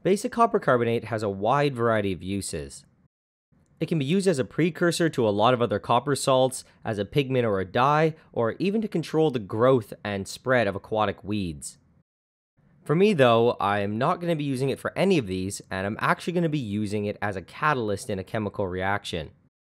Basic copper carbonate has a wide variety of uses. It can be used as a precursor to a lot of other copper salts, as a pigment or a dye, or even to control the growth and spread of aquatic weeds. For me though, I'm not going to be using it for any of these, and I'm actually going to be using it as a catalyst in a chemical reaction.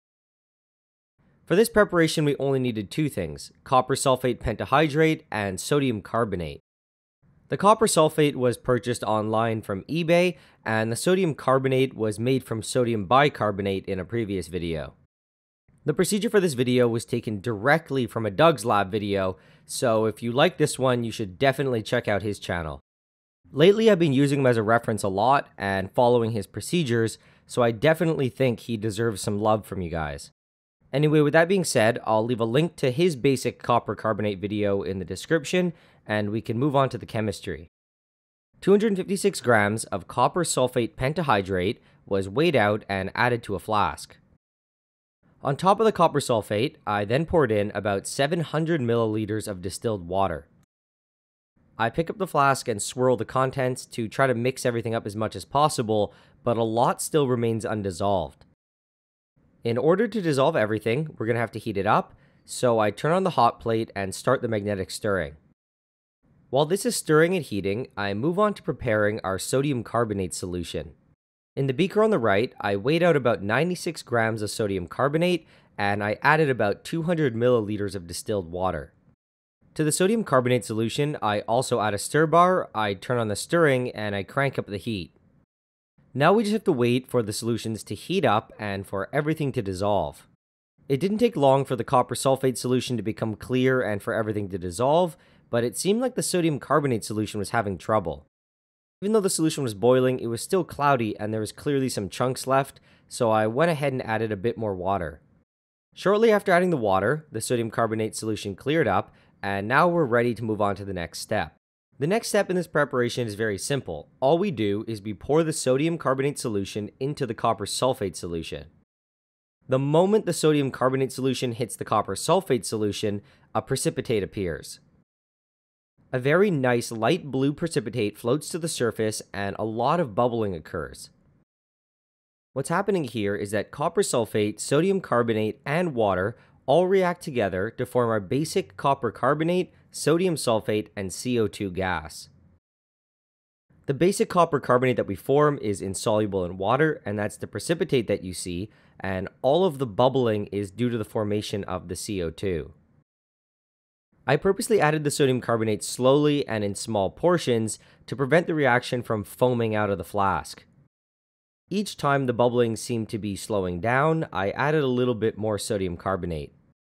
For this preparation, we only needed two things: copper sulfate pentahydrate and sodium carbonate. The copper sulfate was purchased online from eBay, and the sodium carbonate was made from sodium bicarbonate in a previous video. The procedure for this video was taken directly from a Doug's Lab video, so if you like this one, you should definitely check out his channel. Lately, I've been using him as a reference a lot and following his procedures, so I definitely think he deserves some love from you guys. Anyway, with that being said, I'll leave a link to his basic copper carbonate video in the description, and we can move on to the chemistry. 256 grams of copper sulfate pentahydrate was weighed out and added to a flask. On top of the copper sulfate, I then poured in about 700 milliliters of distilled water. I pick up the flask and swirl the contents to try to mix everything up as much as possible, but a lot still remains undissolved. In order to dissolve everything, we're going to have to heat it up, so I turn on the hot plate and start the magnetic stirring. While this is stirring and heating, I move on to preparing our sodium carbonate solution. In the beaker on the right, I weighed out about 96 grams of sodium carbonate, and I added about 200 milliliters of distilled water. To the sodium carbonate solution, I also add a stir bar, I turn on the stirring, and I crank up the heat. Now we just have to wait for the solutions to heat up and for everything to dissolve. It didn't take long for the copper sulfate solution to become clear and for everything to dissolve, but it seemed like the sodium carbonate solution was having trouble. Even though the solution was boiling, it was still cloudy and there was clearly some chunks left, so I went ahead and added a bit more water. Shortly after adding the water, the sodium carbonate solution cleared up, and now we're ready to move on to the next step. The next step in this preparation is very simple. All we do is we pour the sodium carbonate solution into the copper sulfate solution. The moment the sodium carbonate solution hits the copper sulfate solution, a precipitate appears. A very nice light blue precipitate floats to the surface and a lot of bubbling occurs. What's happening here is that copper sulfate, sodium carbonate, and water all react together to form our basic copper carbonate, sodium sulfate, and CO2 gas. The basic copper carbonate that we form is insoluble in water, and that's the precipitate that you see, and all of the bubbling is due to the formation of the CO2. I purposely added the sodium carbonate slowly and in small portions to prevent the reaction from foaming out of the flask. Each time the bubbling seemed to be slowing down, I added a little bit more sodium carbonate.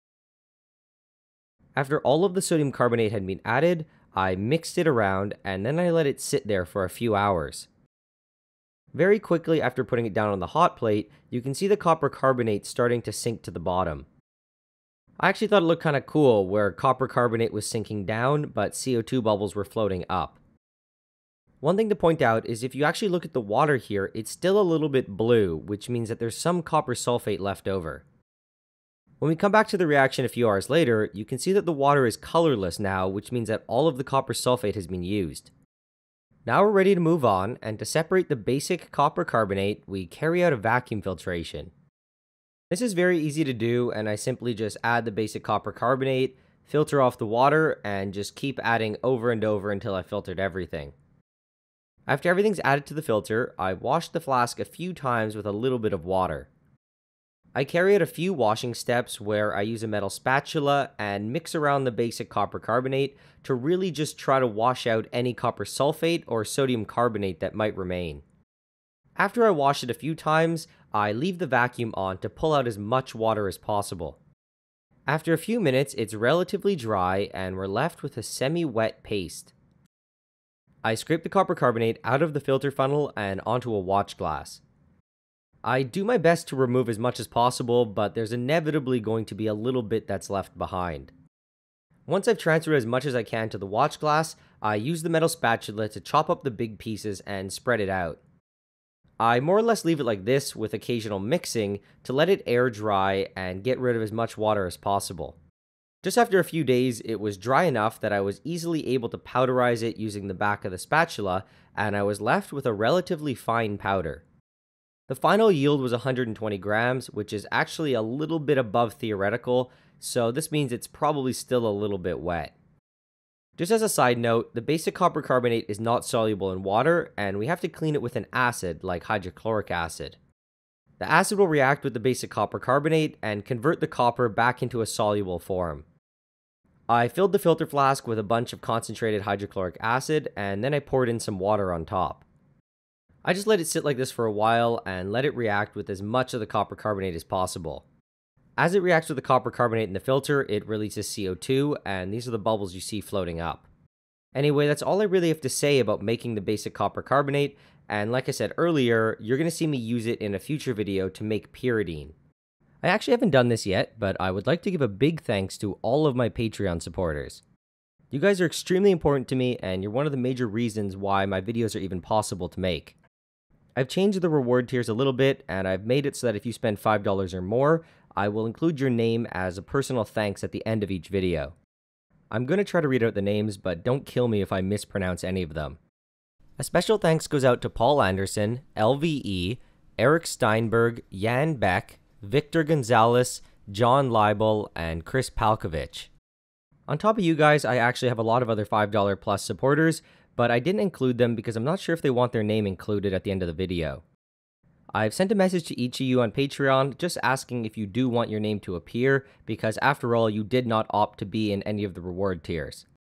After all of the sodium carbonate had been added, I mixed it around and then I let it sit there for a few hours. Very quickly after putting it down on the hot plate, you can see the copper carbonate starting to sink to the bottom. I actually thought it looked kind of cool where copper carbonate was sinking down, but CO2 bubbles were floating up. One thing to point out is if you actually look at the water here, it's still a little bit blue, which means that there's some copper sulfate left over. When we come back to the reaction a few hours later, you can see that the water is colorless now, which means that all of the copper sulfate has been used. Now we're ready to move on, and to separate the basic copper carbonate, we carry out a vacuum filtration. This is very easy to do, and I simply just add the basic copper carbonate, filter off the water, and just keep adding over and over until I filtered everything. After everything's added to the filter, I wash the flask a few times with a little bit of water. I carry out a few washing steps where I use a metal spatula and mix around the basic copper carbonate to really just try to wash out any copper sulfate or sodium carbonate that might remain. After I wash it a few times, I leave the vacuum on to pull out as much water as possible. After a few minutes, it's relatively dry and we're left with a semi-wet paste. I scrape the copper carbonate out of the filter funnel and onto a watch glass. I do my best to remove as much as possible, but there's inevitably going to be a little bit that's left behind. Once I've transferred as much as I can to the watch glass, I use the metal spatula to chop up the big pieces and spread it out. I more or less leave it like this with occasional mixing to let it air dry and get rid of as much water as possible. Just after a few days, it was dry enough that I was easily able to powderize it using the back of the spatula, and I was left with a relatively fine powder. The final yield was 120 grams, which is actually a little bit above theoretical, so this means it's probably still a little bit wet. Just as a side note, the basic copper carbonate is not soluble in water, and we have to clean it with an acid like hydrochloric acid. The acid will react with the basic copper carbonate and convert the copper back into a soluble form. I filled the filter flask with a bunch of concentrated hydrochloric acid, and then I poured in some water on top. I just let it sit like this for a while and let it react with as much of the copper carbonate as possible. As it reacts with the copper carbonate in the filter, it releases CO2, and these are the bubbles you see floating up. Anyway, that's all I really have to say about making the basic copper carbonate, and like I said earlier, you're going to see me use it in a future video to make pyridine. I actually haven't done this yet, but I would like to give a big thanks to all of my Patreon supporters. You guys are extremely important to me, and you're one of the major reasons why my videos are even possible to make. I've changed the reward tiers a little bit, and I've made it so that if you spend $5 or more, I will include your name as a personal thanks at the end of each video. I'm going to try to read out the names, but don't kill me if I mispronounce any of them. A special thanks goes out to Paul Anderson, LVE, Eric Steinberg, Jan Beck, Victor Gonzalez, John Leibel, and Chris Palkovich. On top of you guys, I actually have a lot of other $5 plus supporters, but I didn't include them because I'm not sure if they want their name included at the end of the video. I've sent a message to each of you on Patreon just asking if you do want your name to appear, because after all, you did not opt to be in any of the reward tiers.